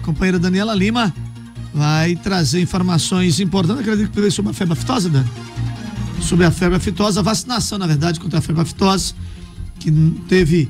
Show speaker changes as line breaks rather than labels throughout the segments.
companheira Daniela Lima vai trazer informações importantes, acredito que sobre a febre aftosa, Dani? Sobre a febre aftosa, a vacinação, na verdade, contra a febre aftosa, que teve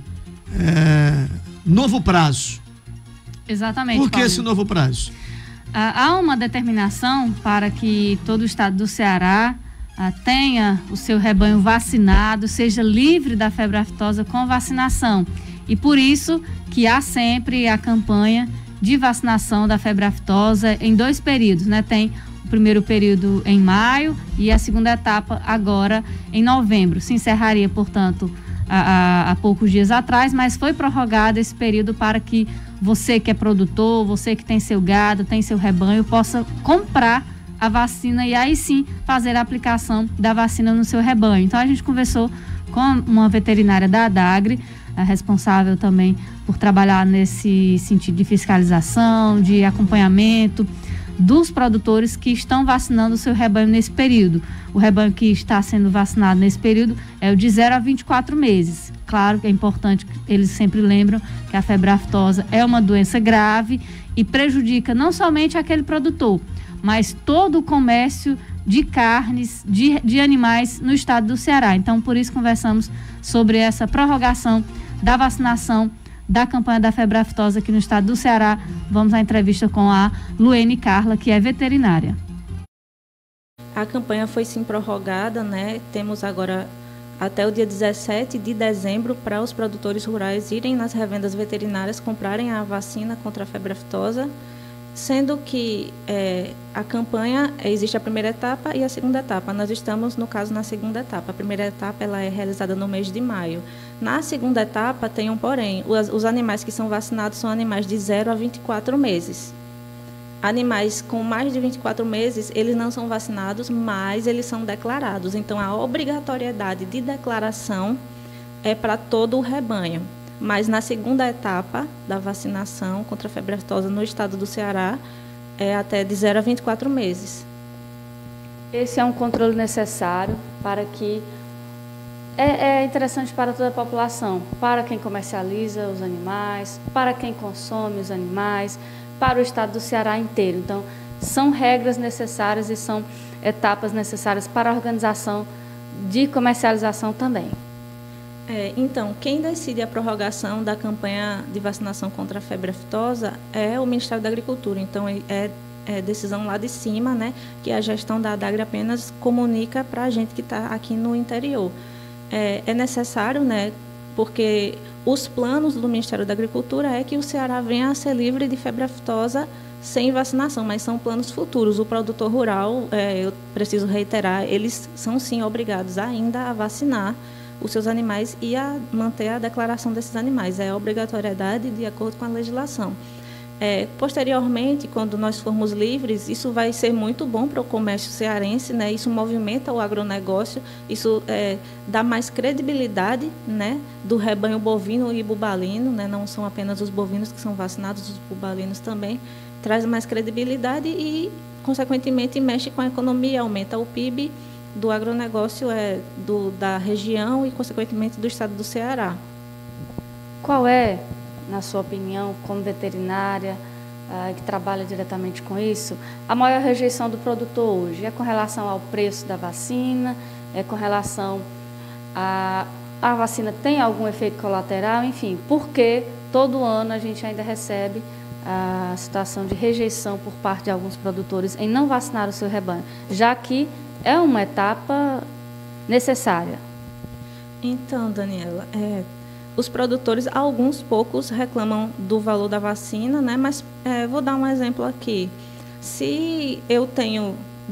novo prazo.
Exatamente.
Por que
Paulinho,
esse novo prazo?
Há uma determinação para que todo o estado do Ceará tenha o seu rebanho vacinado, seja livre da febre aftosa com vacinação. E por isso que há sempre a campanha de vacinação da febre aftosa em 2 períodos, né? Tem o primeiro período em maio e a segunda etapa agora em novembro. Se encerraria, portanto, há poucos dias atrás, mas foi prorrogado esse período para que você que é produtor, você que tem seu gado, tem seu rebanho, possa comprar a vacina e aí sim fazer a aplicação da vacina no seu rebanho. Então a gente conversou com uma veterinária da ADAGRE, a responsável também por trabalhar nesse sentido de fiscalização, de acompanhamento dos produtores que estão vacinando o seu rebanho nesse período. O rebanho que está sendo vacinado nesse período é o de 0 a 24 meses. Claro que é importante, eles sempre lembram que a febre aftosa é uma doença grave e prejudica não somente aquele produtor, mas todo o comércio de carnes, de animais no estado do Ceará. Então, por isso conversamos sobre essa prorrogação da vacinação da campanha da febre aftosa aqui no estado do Ceará. Vamos à entrevista com a Luene Carla, que é veterinária.
A campanha foi sim prorrogada, né? Temos agora até o dia 17 de dezembro para os produtores rurais irem nas revendas veterinárias comprarem a vacina contra a febre aftosa, sendo que a campanha, existe a primeira etapa e a segunda etapa. Nós estamos, no caso, na segunda etapa. A primeira etapa ela é realizada no mês de maio. Na segunda etapa tem um porém. Os animais que são vacinados são animais de 0 a 24 meses. Animais com mais de 24 meses, eles não são vacinados, mas eles são declarados. Então, a obrigatoriedade de declaração é para todo o rebanho. Mas na segunda etapa da vacinação contra a febre aftosa no estado do Ceará, é até de 0 a 24 meses.
Esse é um controle necessário para que... É interessante para toda a população, para quem comercializa os animais, para quem consome os animais, para o estado do Ceará inteiro. Então, são regras necessárias e são etapas necessárias para a organização de comercialização também.
Então, quem decide a prorrogação da campanha de vacinação contra a febre aftosa é o Ministério da Agricultura. Então, é decisão lá de cima, né, que a gestão da ADAGRE apenas comunica para a gente que está aqui no interior. É necessário, né, porque os planos do Ministério da Agricultura é que o Ceará venha a ser livre de febre aftosa sem vacinação, mas são planos futuros. O produtor rural, eu preciso reiterar, eles são sim obrigados ainda a vacinar os seus animais e a manter a declaração desses animais. É obrigatoriedade de acordo com a legislação. Posteriormente, quando nós formos livres, isso vai ser muito bom para o comércio cearense, né? Isso movimenta o agronegócio, isso dá mais credibilidade, né, do rebanho bovino e bubalino, né? Não são apenas os bovinos que são vacinados, os bubalinos também, traz mais credibilidade e, consequentemente, mexe com a economia, aumenta o PIB do agronegócio da região e, consequentemente, do estado do Ceará.
Qual é, na sua opinião, como veterinária, que trabalha diretamente com isso, a maior rejeição do produtor hoje? É com relação ao preço da vacina? É com relação a vacina tem algum efeito colateral? Enfim, porque todo ano a gente ainda recebe a situação de rejeição por parte de alguns produtores em não vacinar o seu rebanho, já que é uma etapa necessária.
Então, Daniela, os produtores, alguns poucos, reclamam do valor da vacina, né? Mas vou dar um exemplo aqui. Se eu tenho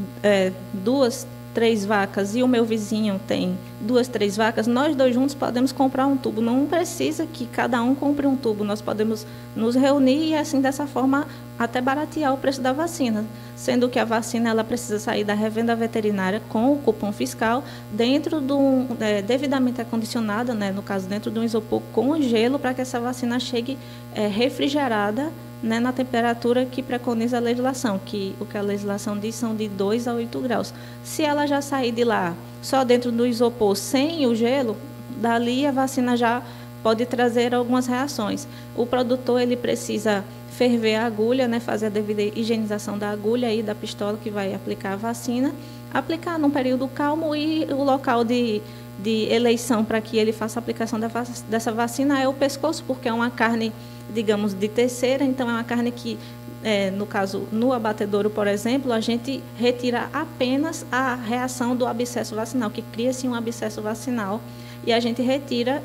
2, 3 vacas e o meu vizinho tem 2, 3 vacas, nós dois juntos podemos comprar um tubo. Não precisa que cada um compre um tubo. Nós podemos nos reunir e, assim, dessa forma, até baratear o preço da vacina. Sendo que a vacina ela precisa sair da revenda veterinária com o cupom fiscal dentro de devidamente acondicionada, né, no caso, dentro de um isopor com gelo, para que essa vacina chegue refrigerada, né, na temperatura que preconiza a legislação, que o que a legislação diz são de 2 a 8 graus. Se ela já sair de lá só dentro do isopor sem o gelo, dali a vacina já pode trazer algumas reações. O produtor ele precisa ferver a agulha, né, fazer a devida higienização da agulha e da pistola que vai aplicar a vacina, aplicar num período calmo, e o local de eleição para que ele faça a aplicação dessa vacina é o pescoço, porque é uma carne, digamos, de terceira, então é uma carne que, no caso, no abatedouro, por exemplo, a gente retira apenas a reação do abscesso vacinal, que cria-se um abscesso vacinal, e a gente retira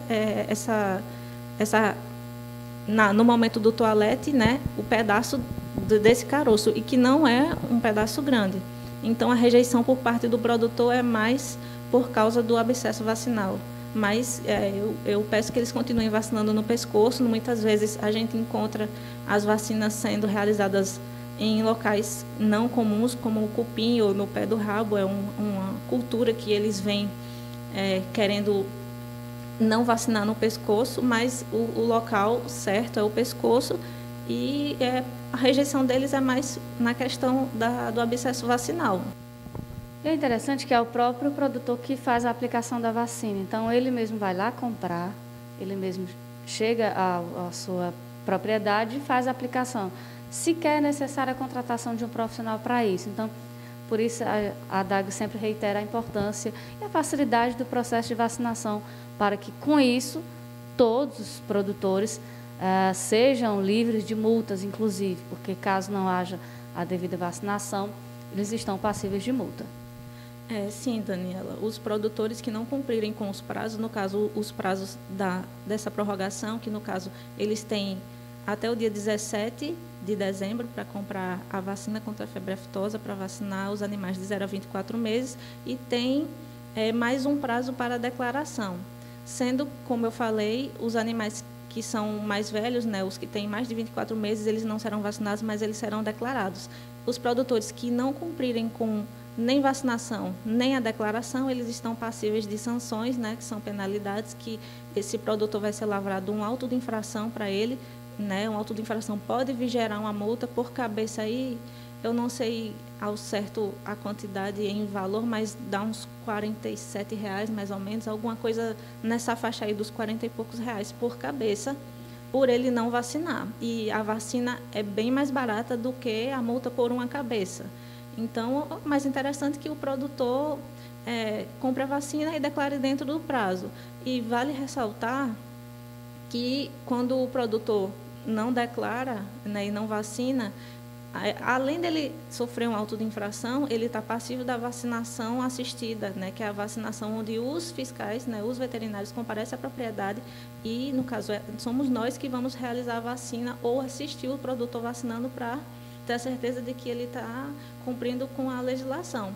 no momento do toalete, né, o pedaço desse caroço, e que não é um pedaço grande. Então, a rejeição por parte do produtor é mais por causa do abscesso vacinal. Mas eu peço que eles continuem vacinando no pescoço. Muitas vezes a gente encontra as vacinas sendo realizadas em locais não comuns, como o cupim ou no pé do rabo. É uma cultura que eles vêm querendo não vacinar no pescoço, mas o local certo é o pescoço, e a rejeição deles é mais na questão do abscesso vacinal.
E é interessante que é o próprio produtor que faz a aplicação da vacina. Então, ele mesmo vai lá comprar, ele mesmo chega à sua propriedade e faz a aplicação. Sequer é necessária a contratação de um profissional para isso. Então, por isso, a ADAGRE sempre reitera a importância e a facilidade do processo de vacinação, para que, com isso, todos os produtores sejam livres de multas, inclusive, porque, caso não haja a devida vacinação, eles estão passíveis de multa.
Sim, Daniela. Os produtores que não cumprirem com os prazos, no caso, os prazos dessa prorrogação, que, no caso, eles têm até o dia 17 de dezembro para comprar a vacina contra a febre aftosa, para vacinar os animais de 0 a 24 meses, e tem mais um prazo para a declaração. Sendo, como eu falei, os animais que são mais velhos, né, os que têm mais de 24 meses, eles não serão vacinados, mas eles serão declarados. Os produtores que não cumprirem com nem vacinação, nem a declaração, eles estão passíveis de sanções, né, que são penalidades, que esse produtor vai ser lavrado um auto de infração para ele, né, um auto de infração pode vir gerar uma multa por cabeça aí, eu não sei ao certo a quantidade em valor, mas dá uns R$47, mais ou menos, alguma coisa nessa faixa aí dos 40 e poucos reais por cabeça, por ele não vacinar. E a vacina é bem mais barata do que a multa por uma cabeça. Então, o mais interessante é que o produtor compre a vacina e declare dentro do prazo. E vale ressaltar que, quando o produtor não declara, né, e não vacina, além dele sofrer um auto de infração, ele está passivo da vacinação assistida, né, que é a vacinação onde os fiscais, né, os veterinários comparecem à propriedade e, no caso, somos nós que vamos realizar a vacina ou assistir o produtor vacinando para ter a certeza de que ele está cumprindo com a legislação.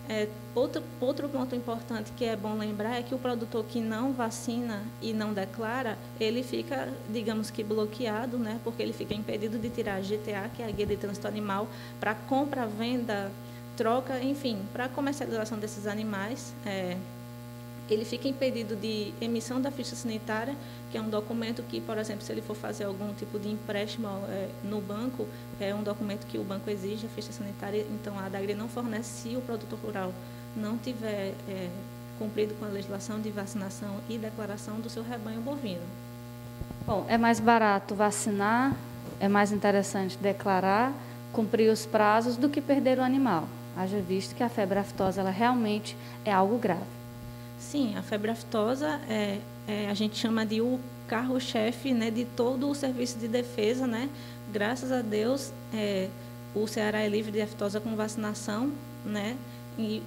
Outro ponto importante que é bom lembrar é que o produtor que não vacina e não declara, ele fica, digamos que, bloqueado, né, porque ele fica impedido de tirar a GTA, que é a Guia de Trânsito Animal, para compra, venda, troca, enfim, para a comercialização desses animais. Ele fica impedido de emissão da ficha sanitária, que é um documento que, por exemplo, se ele for fazer algum tipo de empréstimo no banco, é um documento que o banco exige, a ficha sanitária. Então, a ADAGRE não fornece se o produtor rural não tiver cumprido com a legislação de vacinação e declaração do seu rebanho bovino.
Bom, é mais barato vacinar, é mais interessante declarar, cumprir os prazos do que perder o animal. Haja visto que a febre aftosa ela realmente é algo grave.
Sim, a febre aftosa a gente chama de o carro-chefe, né, de todo o serviço de defesa, né? Graças a Deus, o Ceará é livre de aftosa com vacinação, né? E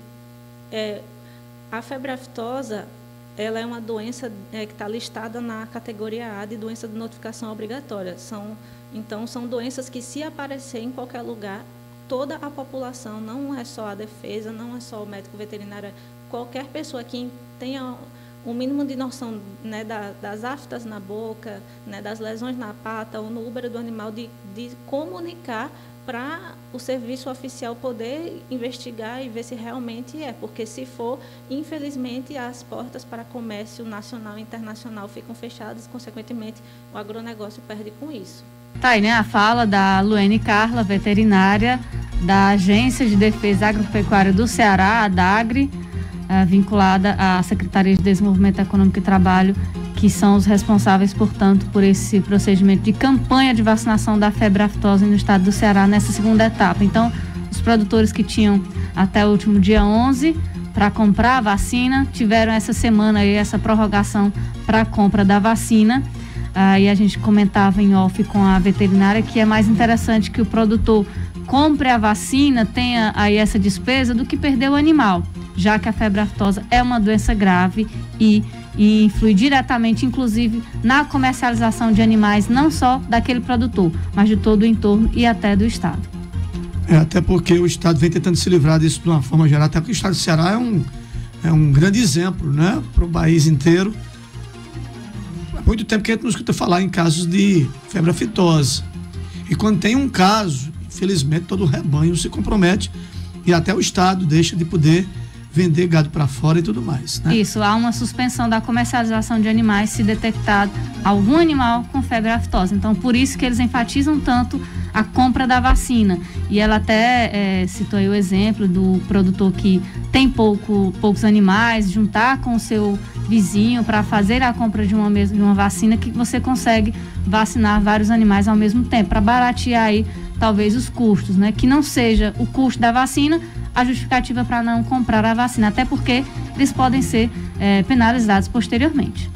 a febre aftosa, ela é uma doença que está listada na categoria A de doença de notificação obrigatória. Então, são doenças que, se aparecer em qualquer lugar, toda a população, não é só a defesa, não é só o médico veterinário, qualquer pessoa que tenha um mínimo de noção, né, das aftas na boca, né, das lesões na pata ou no úbero do animal, de comunicar para o serviço oficial poder investigar e ver se realmente porque se for, infelizmente, as portas para comércio nacional e internacional ficam fechadas, consequentemente, o agronegócio perde com isso.
Tá aí, né, a fala da Luene Carla, veterinária da Agência de Defesa Agropecuária do Ceará, a ADAGRE, vinculada à Secretaria de Desenvolvimento Econômico e Trabalho que são os responsáveis, portanto, por esse procedimento de campanha de vacinação da febre aftosa no estado do Ceará nessa segunda etapa. Então, os produtores que tinham até o último dia 11 para comprar a vacina, tiveram essa semana aí essa prorrogação para a compra da vacina. E a gente comentava em off com a veterinária que é mais interessante que o produtor compre a vacina, tenha aí essa despesa, do que perder o animal, já que a febre aftosa é uma doença grave e influi diretamente, inclusive, na comercialização de animais, não só daquele produtor, mas de todo o entorno e até do estado.
Até porque o estado vem tentando se livrar disso de uma forma geral, até porque o estado do Ceará é um grande exemplo, né, para o país inteiro. Há muito tempo que a gente não escuta falar em casos de febre aftosa. E quando tem um caso, infelizmente todo o rebanho se compromete e até o estado deixa de poder vender gado para fora e tudo mais, né?
Isso, há uma suspensão da comercialização de animais se detectado algum animal com febre aftosa. Então, por isso que eles enfatizam tanto a compra da vacina. E ela até citou aí o exemplo do produtor que tem poucos animais, juntar com o seu vizinho para fazer a compra de uma vacina, que você consegue vacinar vários animais ao mesmo tempo, para baratear aí talvez os custos, né? Que não seja o custo da vacina a justificativa para não comprar a vacina, até porque eles podem ser penalizados posteriormente.